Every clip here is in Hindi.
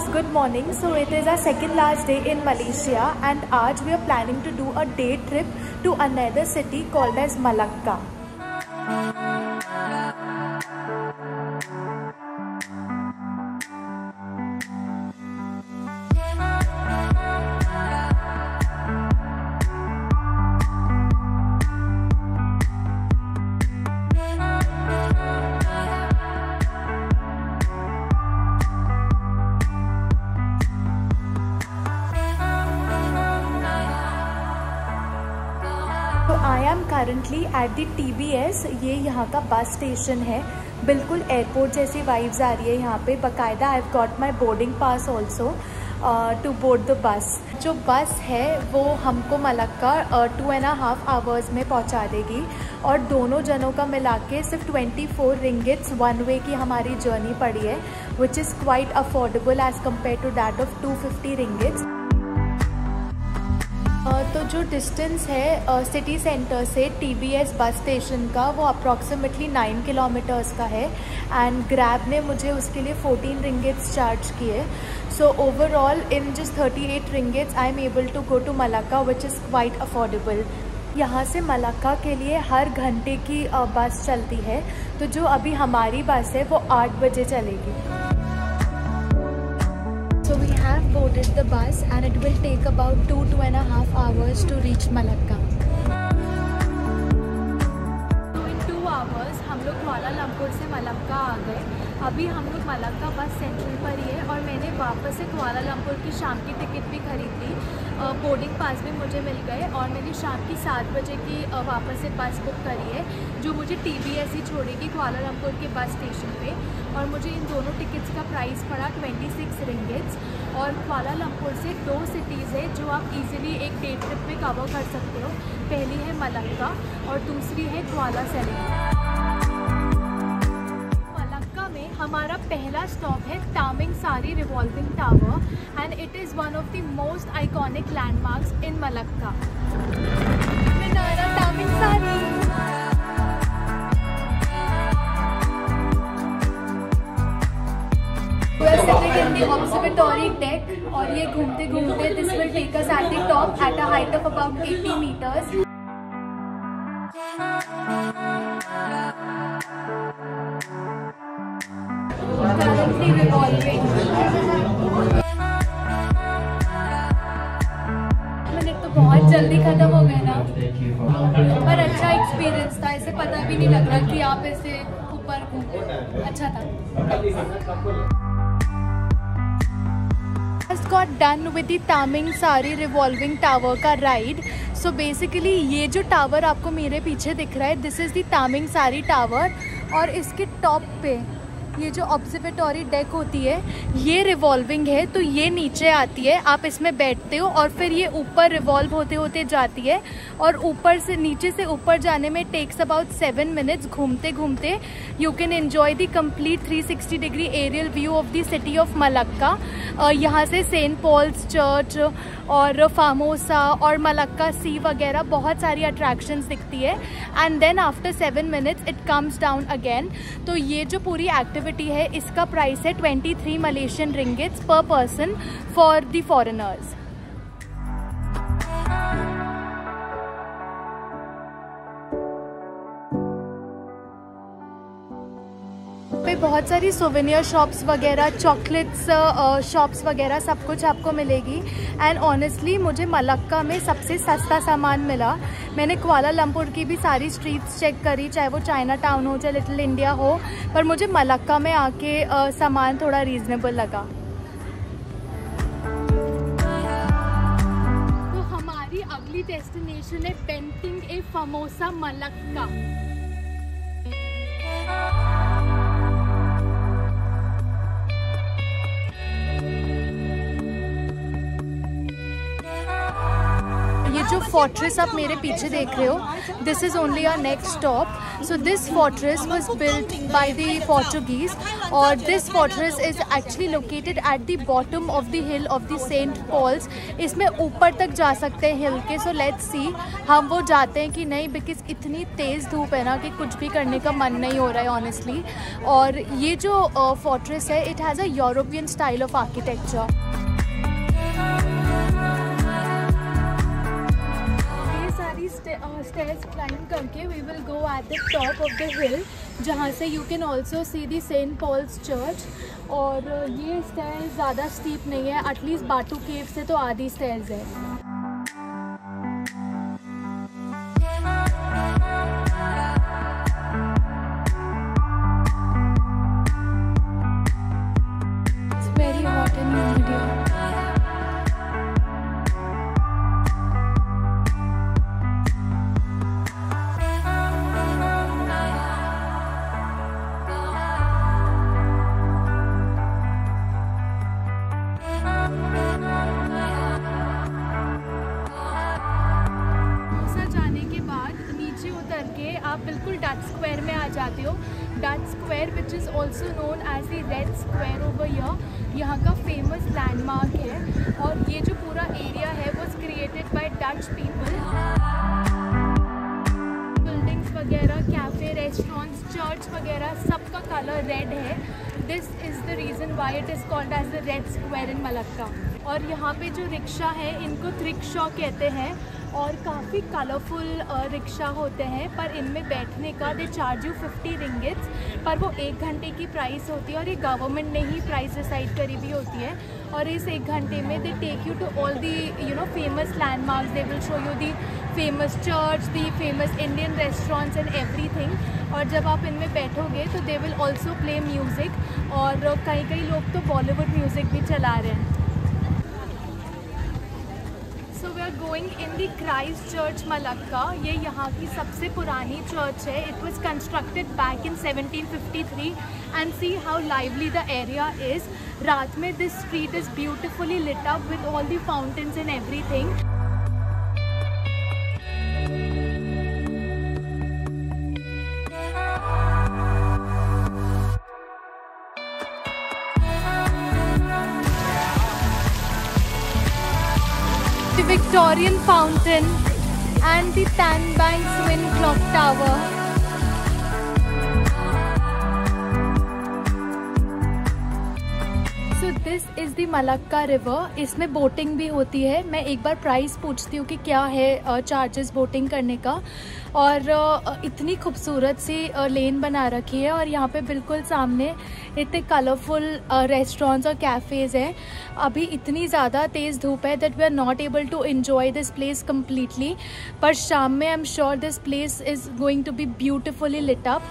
good morning. So it is our second last day in Malaysia and आज we are planning to do a day trip to another city called as Malacca. तो I am currently at the TBS। ये यहाँ का बस स्टेशन है, बिल्कुल एयरपोर्ट जैसी वाइब्स आ रही है यहाँ पे। बाकायदा I have got my boarding pass also to board the bus. जो बस है वो हमको मलक्का 2.5 आवर्स में पहुँचा देगी और दोनों जनों का मिला के सिर्फ 24 रिंगिट्स वन वे की हमारी जर्नी पड़ी है, which is quite affordable as compare to that of 250 ringgits. तो जो डिस्टेंस है सिटी सेंटर से TBS बस स्टेशन का वो अप्रॉक्सीमेटली 9 किलोमीटर्स का है एंड ग्रैब ने मुझे उसके लिए 14 रिंगिट्स चार्ज किए। So overall in just 38 ringgits I am able to go to Malacca which is quite affordable. यहाँ से मलक्का के लिए हर घंटे की बस चलती है, तो जो अभी हमारी बस है वो 8 बजे चलेगी। So we have boarded the bus and it will take about 2.5 hours to reach Malacca. So in 2 hours हम लोग कुआलालंपुर से मलक्का आ गए। अभी हम लोग मलक्का बस सेंट्रल पर ही है और मैंने वापस से कुआलालंपुर की शाम की टिकट भी खरीद ली। बोर्डिंग पास भी मुझे मिल गए और मैंने शाम की 7 बजे की वापस से बस बुक करी है जो मुझे TBS ही छोड़ेगी कुआलालंपुर के बस स्टेशन पे। और मुझे इन दोनों टिकट्स का प्राइस पड़ा 26 रिंगिट्स। और कुआलालंपुर से 2 सिटीज़ है जो आप इजीली एक डे ट्रिप में कवर कर सकते हो। पहली है मलक्का और दूसरी है कुआला सेलिंग। मलक्का में हमारा पहला स्टॉप है Taming Sari revolving tower and it is one of the most iconic landmarks in Malacca. Taming Sari We are sitting in the observatory deck और ये घूमते घूमते this will take us at the top at a height of about 80 meters. Currently revolving. Minute तो बहुत जल्दी खत्म हो गए ना, पर अच्छा एक्सपीरियंस था। ऐसे पता भी नहीं लग रहा कि आप ऐसे ऊपर घूम, अच्छा था। Just got done with the Taming Sari revolving tower का राइड। सो बेसिकली ये जो टावर आपको मेरे पीछे दिख रहा है दिस इज़ द तामिंग सारी टावर और इसके टॉप पे ये जो ऑब्जर्वेटरी डेक होती है ये रिवॉल्विंग है, तो ये नीचे आती है, आप इसमें बैठते हो और फिर ये ऊपर रिवॉल्व होते होते जाती है और ऊपर से नीचे से ऊपर जाने में टेक्स अबाउट 7 मिनट्स। घूमते घूमते you can enjoy the complete 360 degree aerial view of the city of Malacca. यहाँ से सेंट पॉल्स चर्च और फामोसा और मलक्का सी वगैरह बहुत सारी अट्रैक्शंस दिखती है and then after 7 minutes it comes down again. तो ये जो पूरी एक्टिविटी है इसका प्राइस है 23 मलेशियन रिंगिट्स पर पर्सन फॉर द फॉरेनर्स। पे बहुत सारी सोवेनियर शॉप्स वगैरह, चॉकलेट्स शॉप्स वगैरह सब कुछ आपको मिलेगी एंड ऑनेस्टली मुझे मलक्का में सबसे सस्ता सामान मिला। मैंने कुआलालंपुर की भी सारी स्ट्रीट्स चेक करी, चाहे वो चाइना टाउन हो चाहे लिटिल इंडिया हो, पर मुझे मलक्का में आके सामान थोड़ा रीजनेबल लगा। तो हमारी अगली डेस्टिनेशन है बेंटिंग ए फामोसा मलक्का। ये जो जो फोर्ट्रेस आप मेरे पीछे देख रहे हो, this is only our next stop. So this fortress was built by the Portuguese और this fortress is actually located at the bottom of the hill of the Saint Paul's. इसमें ऊपर तक जा सकते हैं हिल के. सो लेट्स सी हम वो जाते हैं कि नहीं, बिकॉज इतनी तेज़ धूप है ना कि कुछ भी करने का मन नहीं हो रहा है ऑनेस्टली. और ये जो फोर्ट्रेस है, it has a European style of architecture. Stairs climb करके we will go at the top of the hill, जहाँ से you can also see the Saint Paul's Church. और ये स्टेयर्स ज़्यादा स्टीप नहीं है, एटलीस्ट बाटू केव से तो आधी स्टेयर्स है. It's very hot in India. आप बिल्कुल डच स्क्वायर में आ जाते हो. Dutch Square which is also known as the Red Square over here, यहाँ का फेमस लैंडमार्क है. और ये जो पूरा एरिया है was created by Dutch people. Buildings वगैरह, कैफ़े, रेस्टोरेंट्स, चर्च वगैरह, सबका कलर रेड है. This is the reason why it is called as the Red Square in Malacca. और यहाँ पे जो रिक्शा है इनको थ्रिक्शॉ कहते हैं और काफ़ी कलरफुल रिक्शा होते हैं. पर इनमें बैठने का दे चार्ज यू 50 रिंगिट्स, पर वो 1 घंटे की प्राइस होती है और ये गवर्नमेंट ने ही प्राइस डिसाइड करी भी होती है. और इस 1 घंटे में they take you to all the famous landmarks. They will show you the famous church, the famous Indian restaurants and everything. और जब आप इनमें बैठोगे तो they will also play music और कई लोग तो बॉलीवुड म्यूज़िक भी चला रहे हैं. Going in the Christ Church Malacca. ये यहाँ की सबसे पुरानी चर्च है. It was constructed back in 1753 and see how lively the area is. रात में this street is beautifully lit up with all the fountains and everything. Victorian fountain and the Tanbank Twin Clock Tower. So this is the Malacca River. इसमें बोटिंग भी होती है. मैं एक बार प्राइस पूछती हूँ कि क्या है चार्जेस बोटिंग करने का. और इतनी खूबसूरत सी लेन बना रखी है और यहाँ पे बिल्कुल सामने इतने कलरफुल रेस्टोरेंट्स और कैफ़ेज़ हैं. अभी इतनी ज़्यादा तेज़ धूप है that we are not able to enjoy this place completely. पर शाम में I am sure this place is going to be beautifully lit up.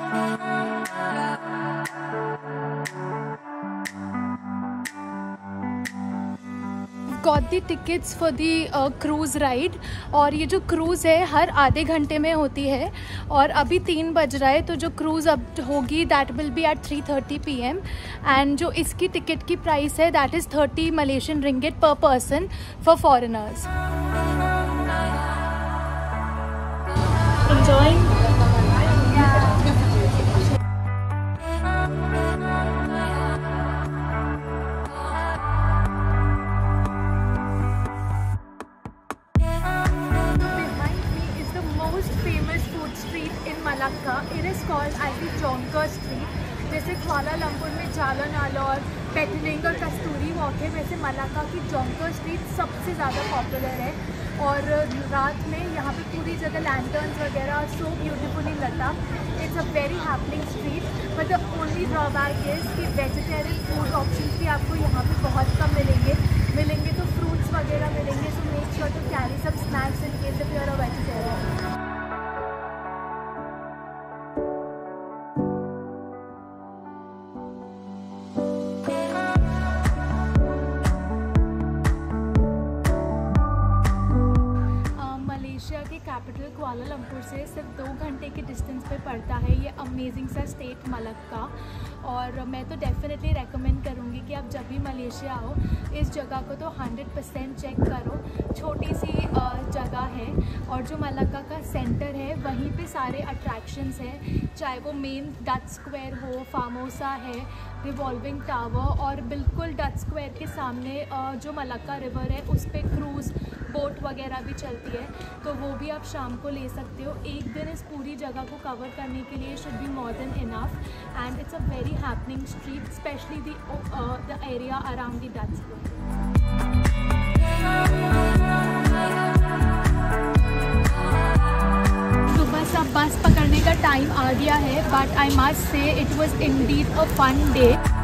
Got the tickets for the cruise ride. और ये जो क्रूज़ है हर आधे घंटे में होती है और अभी 3 बज रहा है. तो जो क्रूज़ अब होगी that will be at 3:30 PM. And जो इसकी टिकट की प्राइस है that is 30 Malaysian ringgit per person for foreigners. Enjoying. Malacca. It is called as the Jonker Street. जैसे कुआलालंपुर में जालन आला और पेटलिंग और कस्तूरी वॉक है, वैसे मलाक्का की जोंकर स्ट्रीट सबसे ज़्यादा पॉपुलर है. और रात में यहाँ पे पूरी जगह लैंटर्न्स वगैरह सो ब्यूटीफुली लटा. It's a very happening street. But the only drawback is कि वेजिटेरियन फूड ऑप्शंस भी आपको यहाँ पे बहुत कम मिलेंगे तो फ्रूट्स वगैरह मिलेंगे. So make sure to carry some snacks in case if you are a vegetarian. Capital Kuala Lumpur से सिर्फ 2 घंटे के डिस्टेंस पे पड़ता है ये अमेजिंग सा स्टेट मलक्का. और मैं तो डेफिनेटली रेकमेंड करूँगी कि आप जब भी मलेशिया आओ इस जगह को तो 100% चेक करो। छोटी सी जगह है और जो मलक्का का सेंटर है वहीं पे सारे अट्रैक्शंस हैं, चाहे वो मेन डच स्क्वायर हो, फार्मोसा है, रिवॉल्विंग टावर, और बिल्कुल डच स्क्वायर के सामने जो मलक्का रिवर है उस पर क्रूज़ बोट वगैरह भी चलती है, तो वो भी आप शाम को ले सकते हो। एक दिन इस पूरी जगह को कवर करने के लिए should be more than enough, and it's a very happening street, specially the area around the Dutch Square. सुबह सब बस पकड़ने का टाइम आ गया है, but I must say it was indeed a fun day.